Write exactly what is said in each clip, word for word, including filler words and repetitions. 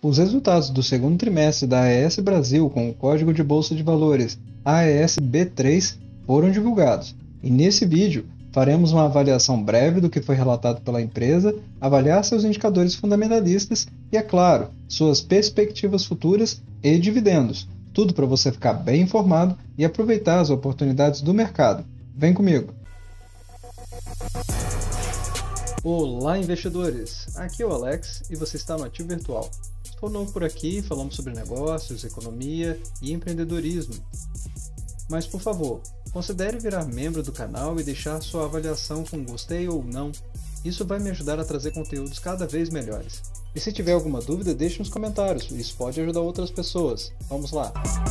Os resultados do segundo trimestre da A E S Brasil com o código de bolsa de valores A E S B três foram divulgados, e nesse vídeo faremos uma avaliação breve do que foi relatado pela empresa, avaliar seus indicadores fundamentalistas e, é claro, suas perspectivas futuras e dividendos. Tudo para você ficar bem informado e aproveitar as oportunidades do mercado. Vem comigo! Olá, investidores! Aqui é o Alex e você está no Ativo Virtual. Estou novo por aqui, falamos sobre negócios, economia e empreendedorismo. Mas, por favor, considere virar membro do canal e deixar sua avaliação com gostei ou não. Isso vai me ajudar a trazer conteúdos cada vez melhores. E se tiver alguma dúvida, deixe nos comentários, isso pode ajudar outras pessoas. Vamos lá!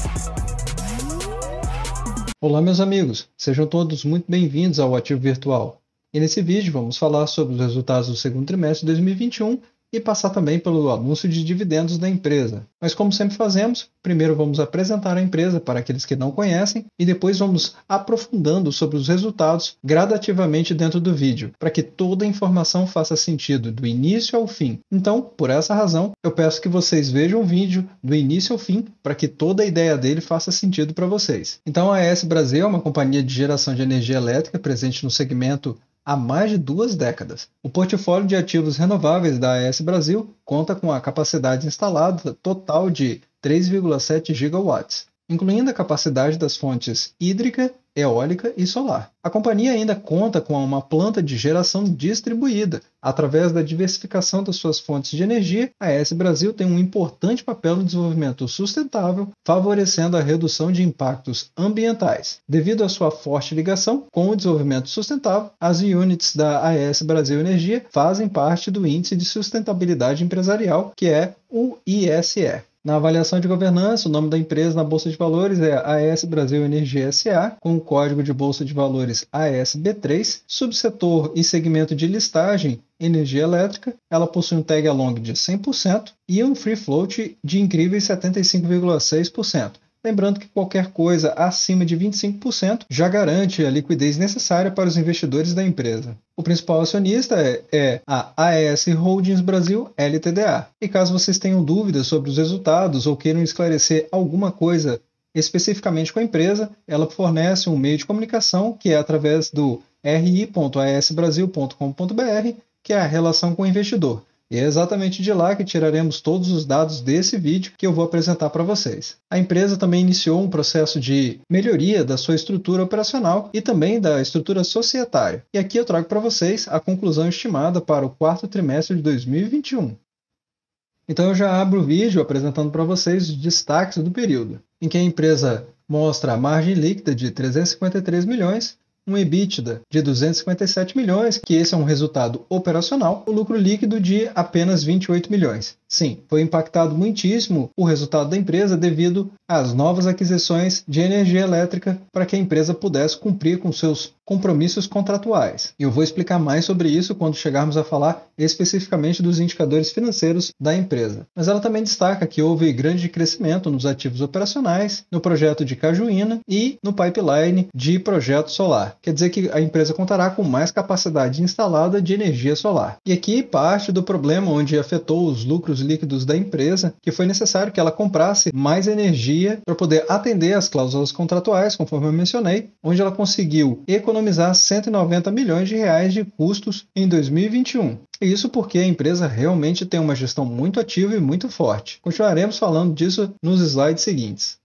Olá, meus amigos! Sejam todos muito bem-vindos ao Ativo Virtual. E nesse vídeo vamos falar sobre os resultados do segundo trimestre de dois mil e vinte e um e passar também pelo anúncio de dividendos da empresa. Mas como sempre fazemos, primeiro vamos apresentar a empresa para aqueles que não conhecem e depois vamos aprofundando sobre os resultados gradativamente dentro do vídeo, para que toda a informação faça sentido do início ao fim. Então, por essa razão, eu peço que vocês vejam o vídeo do início ao fim, para que toda a ideia dele faça sentido para vocês. Então, a A E S Brasil é uma companhia de geração de energia elétrica presente no segmento há mais de duas décadas. O portfólio de ativos renováveis da A E S Brasil conta com a capacidade instalada total de três vírgula sete gigawatts, incluindo a capacidade das fontes hídrica, eólica e solar. A companhia ainda conta com uma planta de geração distribuída. Através da diversificação das suas fontes de energia, a A E S Brasil tem um importante papel no desenvolvimento sustentável, favorecendo a redução de impactos ambientais. Devido à sua forte ligação com o desenvolvimento sustentável, as units da A E S Brasil Energia fazem parte do Índice de Sustentabilidade Empresarial, que é o I S E. Na avaliação de governança, o nome da empresa na Bolsa de Valores é A E S Brasil Energia S A, com o código de Bolsa de Valores A E S B três, subsetor e segmento de listagem energia elétrica. Ela possui um tag along de cem por cento e um free float de incríveis setenta e cinco vírgula seis por cento. Lembrando que qualquer coisa acima de vinte e cinco por cento já garante a liquidez necessária para os investidores da empresa. O principal acionista é, é a A E S Holdings Brasil L T D A. E caso vocês tenham dúvidas sobre os resultados ou queiram esclarecer alguma coisa especificamente com a empresa, ela fornece um meio de comunicação que é através do r i ponto a e s brasil ponto com ponto b r, que é a relação com o investidor. E é exatamente de lá que tiraremos todos os dados desse vídeo que eu vou apresentar para vocês. A empresa também iniciou um processo de melhoria da sua estrutura operacional e também da estrutura societária. E aqui eu trago para vocês a conclusão estimada para o quarto trimestre de dois mil e vinte e um. Então eu já abro o vídeo apresentando para vocês os destaques do período, em que a empresa mostra a margem líquida de trezentos e cinquenta e três milhões, um EBITDA de duzentos e cinquenta e sete milhões, que esse é um resultado operacional, o lucro líquido de apenas vinte e oito milhões. Sim, foi impactado muitíssimo o resultado da empresa devido às novas aquisições de energia elétrica para que a empresa pudesse cumprir com seus compromissos contratuais. E eu vou explicar mais sobre isso quando chegarmos a falar especificamente dos indicadores financeiros da empresa. Mas ela também destaca que houve grande crescimento nos ativos operacionais, no projeto de Cajuína e no pipeline de projeto solar. Quer dizer que a empresa contará com mais capacidade instalada de energia solar. E aqui parte do problema onde afetou os lucros líquidos da empresa, que foi necessário que ela comprasse mais energia para poder atender às cláusulas contratuais, conforme eu mencionei, onde ela conseguiu economizar cento e noventa milhões de reais de custos em dois mil e vinte e um. E isso porque a empresa realmente tem uma gestão muito ativa e muito forte. Continuaremos falando disso nos slides seguintes.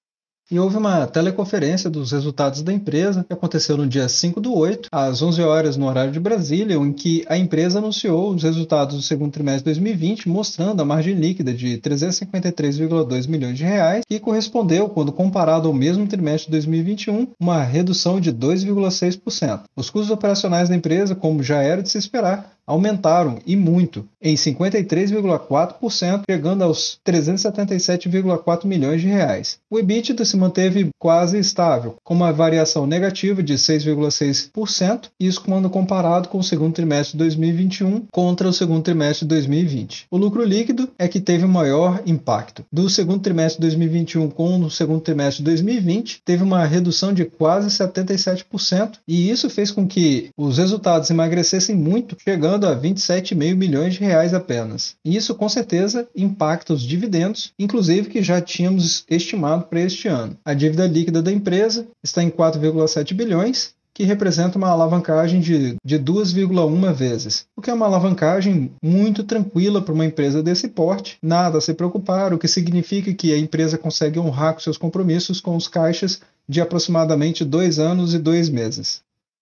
E houve uma teleconferência dos resultados da empresa, que aconteceu no dia cinco do oito, às onze horas no horário de Brasília, em que a empresa anunciou os resultados do segundo trimestre de dois mil e vinte, mostrando a margem líquida de trezentos e cinquenta e três vírgula dois milhões de reais, que correspondeu, quando comparado ao mesmo trimestre de dois mil e vinte e um, uma redução de dois vírgula seis por cento. Os custos operacionais da empresa, como já era de se esperar, aumentaram, e muito, em cinquenta e três vírgula quatro por cento, chegando aos trezentos e setenta e sete vírgula quatro milhões de reais. O EBITDA se manteve quase estável, com uma variação negativa de seis vírgula seis por cento, isso quando comparado com o segundo trimestre de dois mil e vinte e um contra o segundo trimestre de dois mil e vinte. O lucro líquido é que teve o maior impacto. Do segundo trimestre de dois mil e vinte e um com o segundo trimestre de dois mil e vinte, teve uma redução de quase setenta e sete por cento, e isso fez com que os resultados emagrecessem muito, chegando chegando a vinte e sete vírgula cinco milhões de reais apenas. E isso com certeza impacta os dividendos, inclusive que já tínhamos estimado para este ano. A dívida líquida da empresa está em quatro vírgula sete bilhões, que representa uma alavancagem de, de duas vírgula uma vezes, o que é uma alavancagem muito tranquila para uma empresa desse porte, nada a se preocupar, o que significa que a empresa consegue honrar com seus compromissos com os caixas de aproximadamente dois anos e dois meses.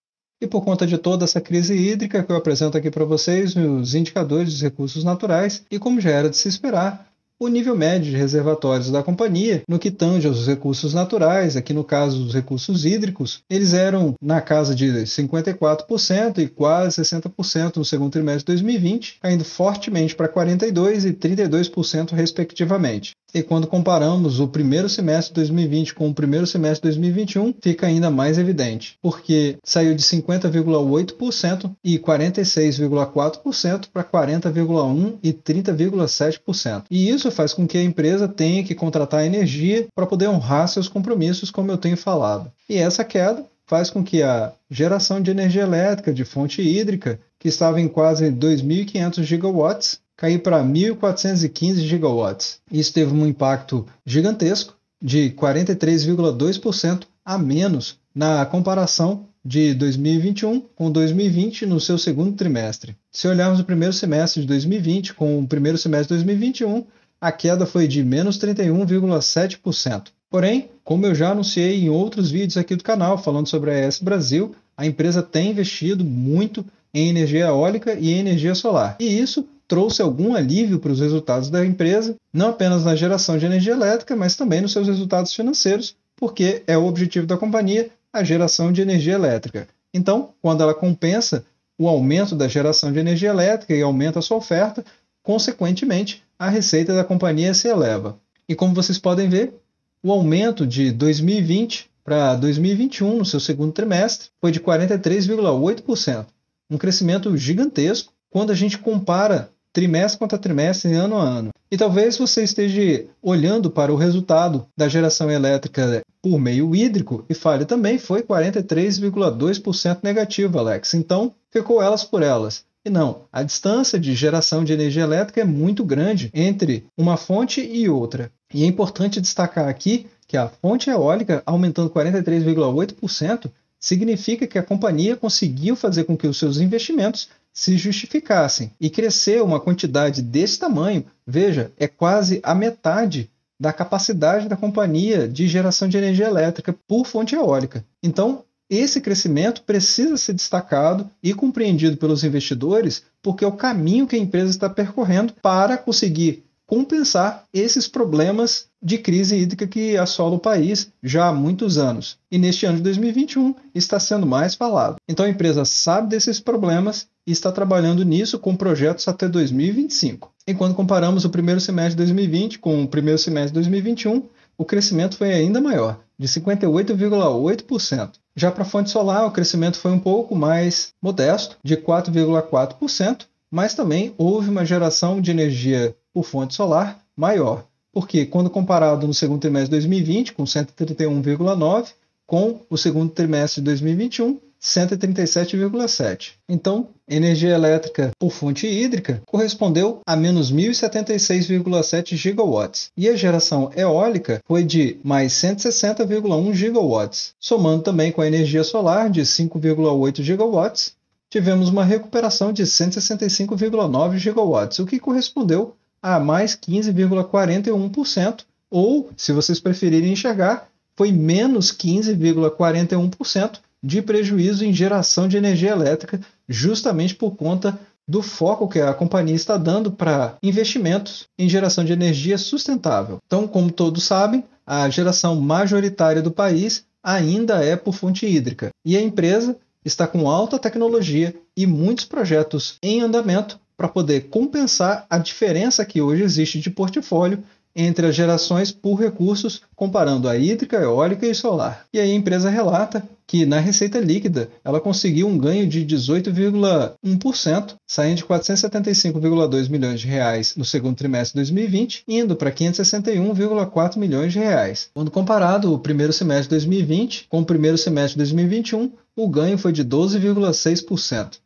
E por conta de toda essa crise hídrica que eu apresento aqui para vocês, os indicadores dos recursos naturais, e como já era de se esperar, o nível médio de reservatórios da companhia, no que tange aos recursos naturais, aqui no caso dos recursos hídricos, eles eram na casa de cinquenta e quatro por cento e quase sessenta por cento no segundo trimestre de dois mil e vinte, caindo fortemente para quarenta e dois por cento e trinta e dois por cento respectivamente. E quando comparamos o primeiro semestre de dois mil e vinte com o primeiro semestre de dois mil e vinte e um, fica ainda mais evidente, porque saiu de cinquenta vírgula oito por cento e quarenta e seis vírgula quatro por cento para quarenta vírgula um por cento e trinta vírgula sete por cento. E isso faz com que a empresa tenha que contratar energia para poder honrar seus compromissos, como eu tenho falado. E essa queda faz com que a geração de energia elétrica de fonte hídrica, que estava em quase dois mil e quinhentos gigawatts, cair para mil quatrocentos e quinze gigawatts. Isso teve um impacto gigantesco de quarenta e três vírgula dois por cento a menos na comparação de dois mil e vinte e um com dois mil e vinte no seu segundo trimestre. Se olharmos o primeiro semestre de dois mil e vinte com o primeiro semestre de dois mil e vinte e um, a queda foi de menos trinta e um vírgula sete por cento. Porém, como eu já anunciei em outros vídeos aqui do canal falando sobre a A E S Brasil, a empresa tem investido muito em energia eólica e em energia solar. E isso trouxe algum alívio para os resultados da empresa, não apenas na geração de energia elétrica, mas também nos seus resultados financeiros, porque é o objetivo da companhia a geração de energia elétrica. Então, quando ela compensa o aumento da geração de energia elétrica e aumenta a sua oferta, consequentemente, a receita da companhia se eleva. E como vocês podem ver, o aumento de dois mil e vinte para dois mil e vinte e um no seu segundo trimestre foi de quarenta e três vírgula oito por cento, um crescimento gigantesco quando a gente compara trimestre contra trimestre, ano a ano. E talvez você esteja olhando para o resultado da geração elétrica por meio hídrico e fale também foi quarenta e três vírgula dois por cento negativo, Alex. Então, ficou elas por elas. E não, a distância de geração de energia elétrica é muito grande entre uma fonte e outra. E é importante destacar aqui que a fonte eólica, aumentando quarenta e três vírgula oito por cento, significa que a companhia conseguiu fazer com que os seus investimentos se justificassem. E crescer uma quantidade desse tamanho, veja, é quase a metade da capacidade da companhia de geração de energia elétrica por fonte eólica. Então, esse crescimento precisa ser destacado e compreendido pelos investidores, porque é o caminho que a empresa está percorrendo para conseguir compensar esses problemas de crise hídrica que assola o país já há muitos anos. E neste ano de dois mil e vinte e um está sendo mais falado. Então a empresa sabe desses problemas e está trabalhando nisso com projetos até dois mil e vinte e cinco. E quando comparamos o primeiro semestre de dois mil e vinte com o primeiro semestre de dois mil e vinte e um, o crescimento foi ainda maior, de cinquenta e oito vírgula oito por cento. Já para a fonte solar, o crescimento foi um pouco mais modesto, de quatro vírgula quatro por cento, mas também houve uma geração de energia por fonte solar maior, porque quando comparado no segundo trimestre de dois mil e vinte, com cento e trinta e um vírgula nove, com o segundo trimestre de dois mil e vinte e um, cento e trinta e sete vírgula sete. Então, energia elétrica por fonte hídrica correspondeu a menos mil e setenta e seis vírgula sete gigawatts, e a geração eólica foi de mais cento e sessenta vírgula um gigawatts. Somando também com a energia solar de cinco vírgula oito gigawatts, tivemos uma recuperação de cento e sessenta e cinco vírgula nove gigawatts, o que correspondeu a mais quinze vírgula quarenta e um por cento, ou, se vocês preferirem enxergar, foi menos quinze vírgula quarenta e um por cento de prejuízo em geração de energia elétrica, justamente por conta do foco que a companhia está dando para investimentos em geração de energia sustentável. Então, como todos sabem, a geração majoritária do país ainda é por fonte hídrica, e a empresa está com alta tecnologia e muitos projetos em andamento para poder compensar a diferença que hoje existe de portfólio entre as gerações por recursos, comparando a hídrica, eólica e solar. E aí a empresa relata que na receita líquida ela conseguiu um ganho de dezoito vírgula um por cento, saindo de quatrocentos e setenta e cinco vírgula dois milhões de reais no segundo trimestre de dois mil e vinte, indo para quinhentos e sessenta e um vírgula quatro milhões de reais. Quando comparado o primeiro semestre de dois mil e vinte com o primeiro semestre de dois mil e vinte e um, o ganho foi de doze vírgula seis por cento.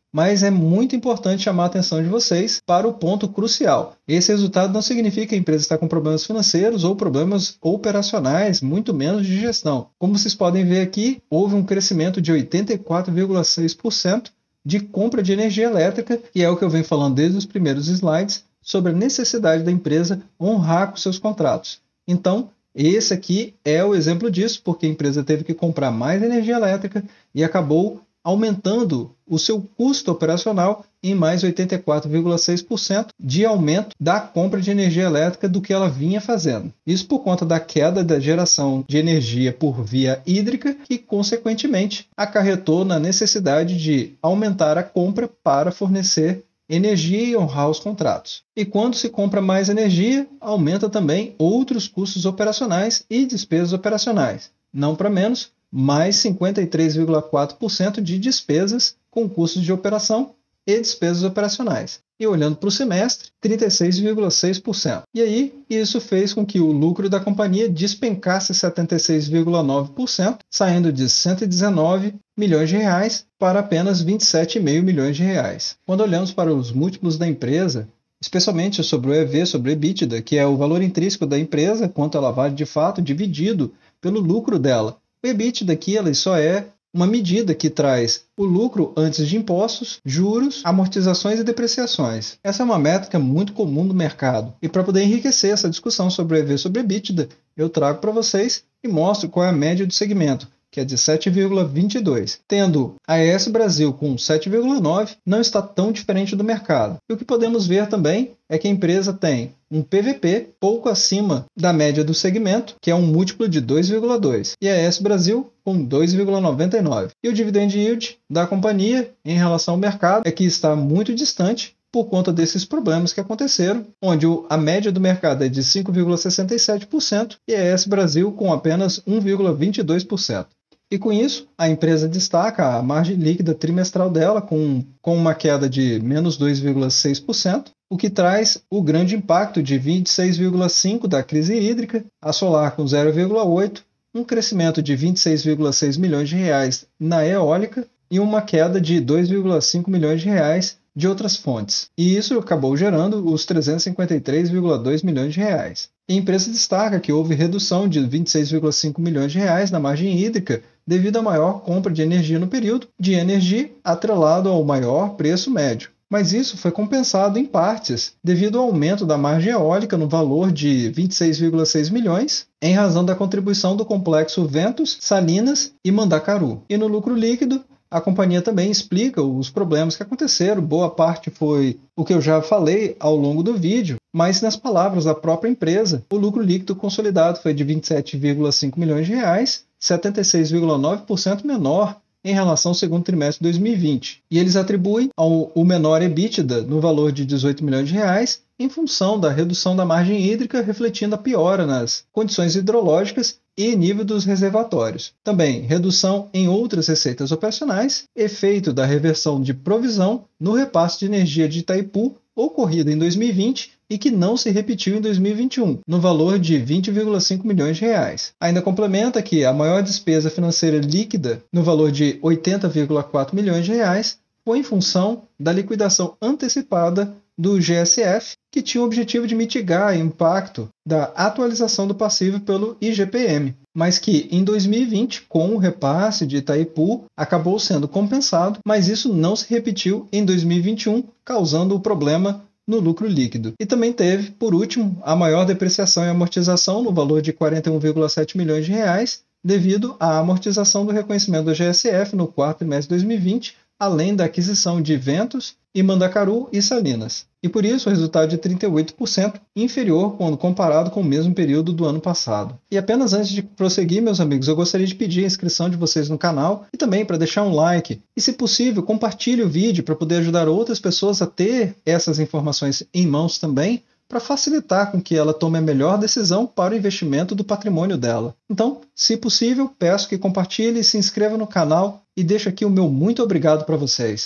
mas é muito importante chamar a atenção de vocês para o ponto crucial. Esse resultado não significa que a empresa está com problemas financeiros ou problemas operacionais, muito menos de gestão. Como vocês podem ver aqui, houve um crescimento de oitenta e quatro vírgula seis por cento de compra de energia elétrica, e é o que eu venho falando desde os primeiros slides, sobre a necessidade da empresa honrar com seus contratos. Então, esse aqui é o exemplo disso, porque a empresa teve que comprar mais energia elétrica e acabou aumentando o seu custo operacional em mais oitenta e quatro vírgula seis por cento de aumento da compra de energia elétrica do que ela vinha fazendo. Isso por conta da queda da geração de energia por via hídrica, que consequentemente acarretou na necessidade de aumentar a compra para fornecer energia e honrar os contratos. E quando se compra mais energia, aumenta também outros custos operacionais e despesas operacionais. Não para menos, mais cinquenta e três vírgula quatro por cento de despesas com custos de operação e despesas operacionais. E olhando para o semestre, trinta e seis vírgula seis por cento. E aí, isso fez com que o lucro da companhia despencasse setenta e seis vírgula nove por cento, saindo de cento e dezenove milhões de reais para apenas vinte e sete vírgula cinco milhões de reais. Quando olhamos para os múltiplos da empresa, especialmente sobre o E V sobre o EBITDA, que é o valor intrínseco da empresa, quanto ela vale de fato, dividido pelo lucro dela. O EBITDA aqui ela só é uma medida que traz o lucro antes de impostos, juros, amortizações e depreciações. Essa é uma métrica muito comum no mercado. E para poder enriquecer essa discussão sobre o E V sobre EBITDA, eu trago para vocês e mostro qual é a média do segmento, que é de sete vírgula vinte e dois. Tendo a A E S Brasil com sete vírgula nove, não está tão diferente do mercado. E o que podemos ver também é que a empresa tem um P V P pouco acima da média do segmento, que é um múltiplo de dois vírgula dois, e a A E S Brasil com dois vírgula noventa e nove. E o dividend yield da companhia em relação ao mercado é que está muito distante por conta desses problemas que aconteceram, onde a média do mercado é de cinco vírgula sessenta e sete por cento e a A E S Brasil com apenas um vírgula vinte e dois por cento. E com isso, a empresa destaca a margem líquida trimestral dela com, com uma queda de menos dois vírgula seis por cento, o que traz o grande impacto de vinte e seis vírgula cinco por cento da crise hídrica, a Solar com zero vírgula oito por cento, um crescimento de vinte e seis vírgula seis milhões de reais na eólica e uma queda de dois vírgula cinco milhões de reais de outras fontes. E isso acabou gerando os trezentos e cinquenta e três vírgula dois milhões de reais. A empresa destaca que houve redução de vinte e seis vírgula cinco milhões de reais na margem hídrica devido à maior compra de energia no período, de energia atrelado ao maior preço médio. Mas isso foi compensado em partes devido ao aumento da margem eólica no valor de vinte e seis vírgula seis milhões, em razão da contribuição do complexo Ventos, Salinas e Mandacaru. E no lucro líquido, a companhia também explica os problemas que aconteceram. Boa parte foi o que eu já falei ao longo do vídeo, mas nas palavras da própria empresa, o lucro líquido consolidado foi de vinte e sete vírgula cinco milhões de reais, setenta e seis vírgula nove por cento menor em relação ao segundo trimestre de dois mil e vinte. E eles atribuem ao o menor EBITDA no valor de dezoito milhões de reais em função da redução da margem hídrica, refletindo a piora nas condições hidrológicas e nível dos reservatórios. Também redução em outras receitas operacionais, efeito da reversão de provisão no repasse de energia de Itaipu, ocorrida em dois mil e vinte e que não se repetiu em dois mil e vinte e um, no valor de vinte vírgula cinco milhões de reais. Ainda complementa que a maior despesa financeira líquida, no valor de oitenta vírgula quatro milhões de reais, foi em função da liquidação antecipada do G S F, que tinha o objetivo de mitigar o impacto da atualização do passivo pelo I G P M, mas que em dois mil e vinte, com o repasse de Itaipu, acabou sendo compensado, mas isso não se repetiu em dois mil e vinte e um, causando o problema no lucro líquido. E também teve, por último, a maior depreciação e amortização no valor de quarenta e um vírgula sete milhões de reais, devido à amortização do reconhecimento do G S F no quarto trimestre de dois mil e vinte, além da aquisição de Ventos e Mandacaru e Salinas. E por isso o resultado de trinta e oito por cento inferior quando comparado com o mesmo período do ano passado. E apenas antes de prosseguir, meus amigos, eu gostaria de pedir a inscrição de vocês no canal e também para deixar um like. E se possível, compartilhe o vídeo para poder ajudar outras pessoas a ter essas informações em mãos também, para facilitar com que ela tome a melhor decisão para o investimento do patrimônio dela. Então, se possível, peço que compartilhe, se inscreva no canal e deixo aqui o meu muito obrigado para vocês.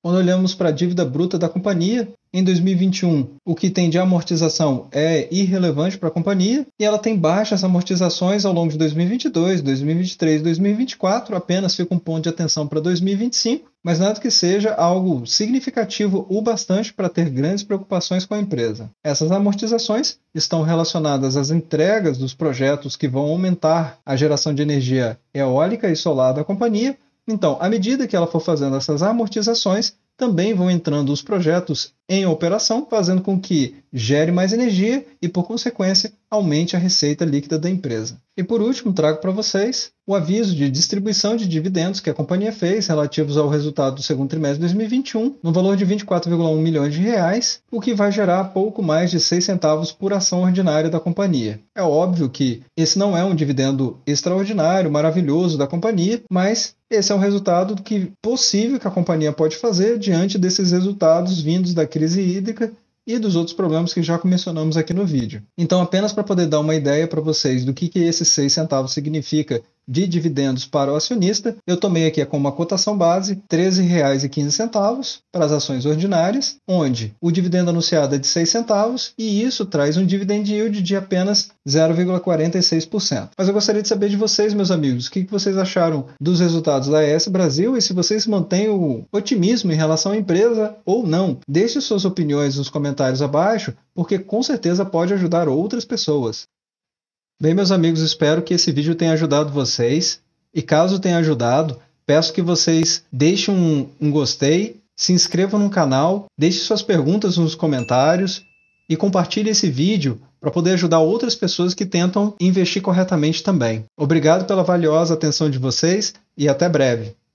Quando olhamos para a dívida bruta da companhia, em dois mil e vinte e um, o que tem de amortização é irrelevante para a companhia e ela tem baixas amortizações ao longo de dois mil e vinte e dois, dois mil e vinte e três, dois mil e vinte e quatro, apenas fica um ponto de atenção para dois mil e vinte e cinco, mas nada que seja algo significativo o bastante para ter grandes preocupações com a empresa. Essas amortizações estão relacionadas às entregas dos projetos que vão aumentar a geração de energia eólica e solar da companhia. Então, à medida que ela for fazendo essas amortizações, também vão entrando os projetos em operação, fazendo com que gere mais energia e, por consequência, aumente a receita líquida da empresa. E por último, trago para vocês o aviso de distribuição de dividendos que a companhia fez relativos ao resultado do segundo trimestre de dois mil e vinte e um, no valor de vinte e quatro vírgula um milhões de reais, o que vai gerar pouco mais de seis centavos por ação ordinária da companhia. É óbvio que esse não é um dividendo extraordinário, maravilhoso da companhia, mas esse é o resultado que possível que a companhia pode fazer diante desses resultados vindos da crise hídrica e dos outros problemas que já mencionamos aqui no vídeo. Então, apenas para poder dar uma ideia para vocês do que, que esses seis centavos significa de dividendos para o acionista, eu tomei aqui como uma cotação base treze reais e quinze centavos para as ações ordinárias, onde o dividendo anunciado é de seis centavos e isso traz um dividend yield de apenas zero vírgula quarenta e seis por cento. Mas eu gostaria de saber de vocês, meus amigos, o que vocês acharam dos resultados da A E S Brasil e se vocês mantêm o otimismo em relação à empresa ou não. Deixe suas opiniões nos comentários abaixo, porque com certeza pode ajudar outras pessoas. Bem, meus amigos, espero que esse vídeo tenha ajudado vocês. E caso tenha ajudado, peço que vocês deixem um, um gostei, se inscrevam no canal, deixem suas perguntas nos comentários e compartilhe esse vídeo para poder ajudar outras pessoas que tentam investir corretamente também. Obrigado pela valiosa atenção de vocês e até breve.